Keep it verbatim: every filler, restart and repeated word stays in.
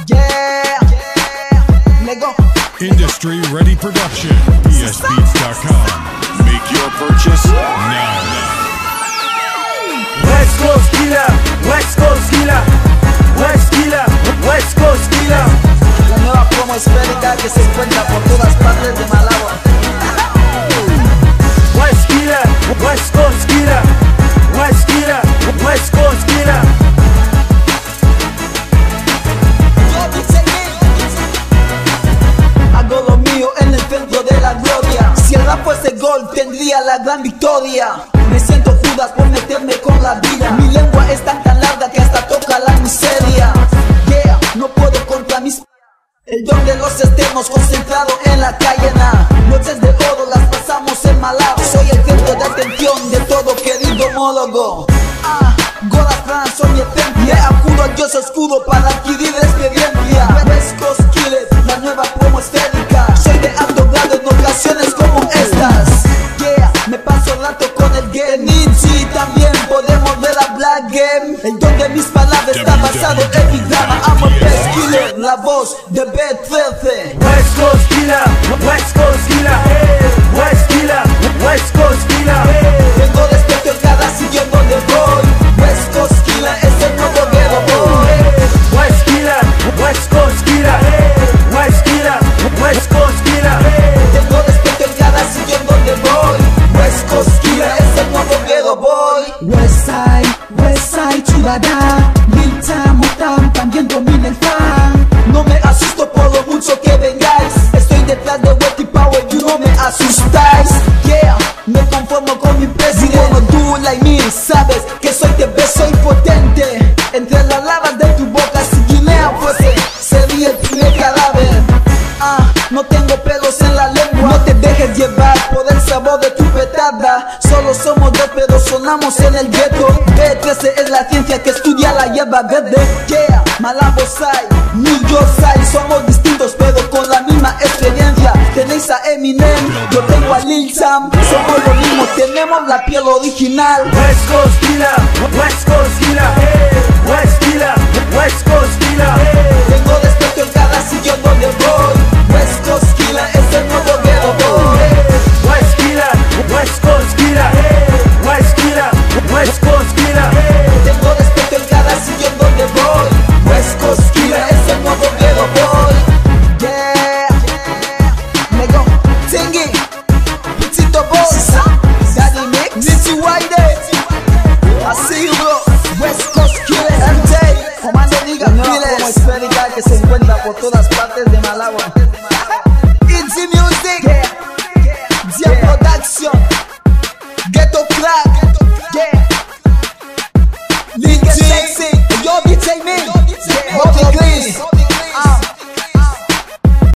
Yeah, Lego. Industry Ready Production. P S Beats dot com. Make your purchase now. West Coast Killer, West Coast Killer, West Killer, West Coast Killer. La nueva promo esférica que se encuentra por todas partes de Malabo. West Killer, West Coast Killer, West Killer, West Coast Killer. Hago lo mío en el centro de la gloria. Si el rap fuese gol tendría la gran victoria. Me siento Judas por meterme con la vida. Mi lengua es tan tan larga que hasta toca la miseria. Yeah, no puedo contra mis... El don de los extremos concentrado en la calle, na. Noches de oro las pasamos en Malabo. Soy el centro de atención de todo querido homólogo. Ah, Goras trans son mi ejemplo. Me acudo al dios oscuro para adquirir experiencia. West Coast Killer, la nueva promo esférica. Soy de alto grado en ocasiones como estas. Yeah, me paso el rato con el game. Nietzsche también podemos ver a Black Game. El don de mis palabras está basado en mi drama. Amo West Killer, la voz de B trece. West Coast Killer, West Coast Killer, West Killer, West Coast Killer. Tengo respeto en cada sitio donde voy. West Coast Killer es el nuevo ghetto boy. West Killer, West Coast Killer, West Killer, West Coast Killer. Tengo respeto en cada sitio donde voy. West Coast Killer es el nuevo ghetto boy. West Side, West Side, chulada. Lil Tam, Motown, también domina el fan. No me asusto por lo mucho que vengáis. Estoy detrás de Wetty Power y no me asustáis. Yeah, me conformo con mi presidente. Como tú, like me, sabes que soy T V, soy potente. Entre las lavas de tu boca, si Guinea fuese, sería el primer cadáver. Ah, no tengo pelos en la lengua. No te dejes llevar por el sabor de tu petada. Solo somos dos pero sonamos en el ghetto. B trece es la ciencia que estudia la hierba verde. Yeah, Malabo Side, New York Side. Somos distintos pero con la misma experiencia. Tenéis a Eminem, yo tengo a Lil Tam. Somos lo mismo, tenemos la piel original. West Coast Killer, West Coast Killer, West Killer, West Coast Killer. Tengo respeto en cada sitio donde voy. West Coast Killer es el nuevo ghetto boy. West Killer, West Coast Killer, West Killer, West Coast Killer. Tengo respeto en cada sitio donde voy. West Coast Killer es el nuevo ghetto boy. Yeah, Lego, Tingy, Pizzito Boss, Daddy Mix, Nitty White. I see you bro. West Coast Killer, M J, Comando Nigga, como esférica que se encuentra por todas partes de Malabo. It's music, yeah, yeah, Production, Ghetto Crack.